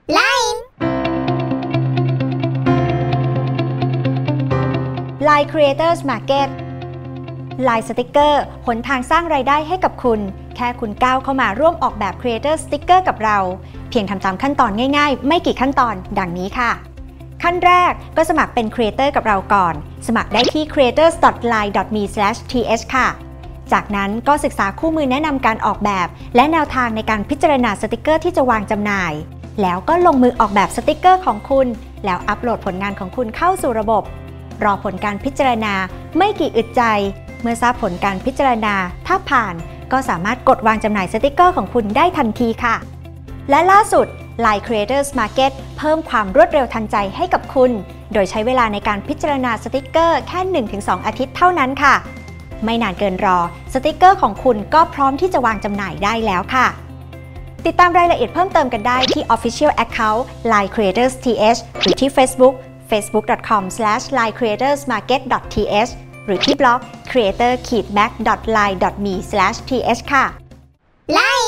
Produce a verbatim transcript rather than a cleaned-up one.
ไลน์ ไลน์ Creators Market ไลน์ Sticker หนทางสร้างรายได้ให้กับคุณแค่คุณก้าวเข้ามาร่วมออกแบบ Creator Sticker กับเราเพียงทำตามขั้นตอนง่ายๆไม่กี่ขั้นตอนดังนี้ค่ะขั้นแรกก็สมัครเป็น Creator กับเราก่อนสมัครได้ที่ ครีเอเตอร์ส ดอท ไลน์ ดอท มี สแลช ที เอช ค่ะจากนั้นก็ศึกษาคู่มือแนะนำการออกแบบและแนวทางในการพิจารณาสติกเกอร์ที่จะวางจำหน่ายแล้วก็ลงมือออกแบบสติกเกอร์ของคุณแล้วอัปโหลดผลงานของคุณเข้าสู่ระบบรอผลการพิจารณาไม่กี่อึดใจเมื่อทราบผลการพิจารณาถ้าผ่านก็สามารถกดวางจำหน่ายสติกเกอร์ของคุณได้ทันทีค่ะและล่าสุด ไลน์ Creators Market เพิ่มความรวดเร็วทันใจให้กับคุณโดยใช้เวลาในการพิจารณาสติกเกอร์แค่ หนึ่งถึงสอง อาทิตย์เท่านั้นค่ะไม่นานเกินรอสติกเกอร์ของคุณก็พร้อมที่จะวางจำหน่ายได้แล้วค่ะติดตามรายละเอียดเพิ่มเติมกันได้ที่ Official Account ไลน์ Creators ที เอช หรือที่ Facebook เฟซบุ๊ก ดอท คอม สแลช ไลน์ ครีเอเตอร์ส มาร์เก็ต ดอท ที เอช หรือที่บล็อก ครีเอเตอร์ แม็ก ดอท ไลน์ ดอท มี สแลช ที เอช ค่ะไลน์